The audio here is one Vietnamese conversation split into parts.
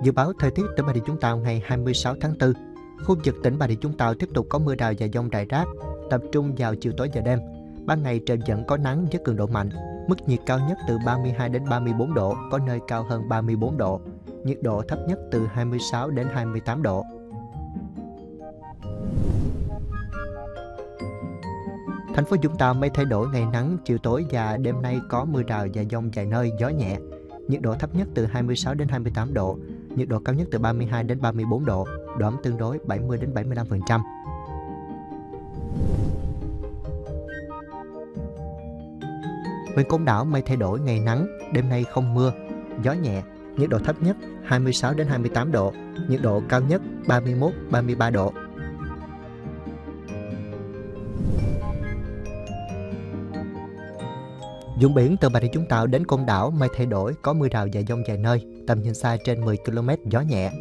Dự báo thời tiết tỉnh Bà Rịa Vũng Tàu ngày 26 tháng 4. Khu vực tỉnh Bà Rịa Vũng Tàu tiếp tục có mưa rào và dông rải rác, tập trung vào chiều tối và đêm. Ban ngày trời vẫn có nắng với cường độ mạnh. Mức nhiệt cao nhất từ 32 đến 34 độ, có nơi cao hơn 34 độ. Nhiệt độ thấp nhất từ 26 đến 28 độ. Thành phố Vũng Tàu mây thay đổi, ngày nắng, chiều tối và đêm nay có mưa rào và dông vài nơi, gió nhẹ. Nhiệt độ thấp nhất từ 26 đến 28 độ, nhiệt độ cao nhất từ 32 đến 34 độ, độ ẩm tương đối 70 đến 75%. Huyện Côn Đảo mây thay đổi, ngày nắng, đêm nay không mưa, gió nhẹ, nhiệt độ thấp nhất 26 đến 28 độ, nhiệt độ cao nhất 31 33 độ. Vùng biển từ Bà Rịa Vũng Tàu đến Côn Đảo mây thay đổi, có mưa rào và dông vài nơi, tầm nhìn xa trên 10 km, gió nhẹ.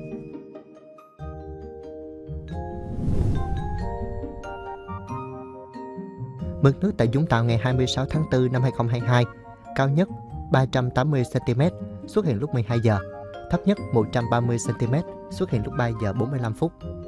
Mực nước tại Vũng Tàu ngày 26 tháng 4 năm 2022, cao nhất 380 cm, xuất hiện lúc 12 giờ, thấp nhất 130 cm, xuất hiện lúc 3 giờ 45 phút.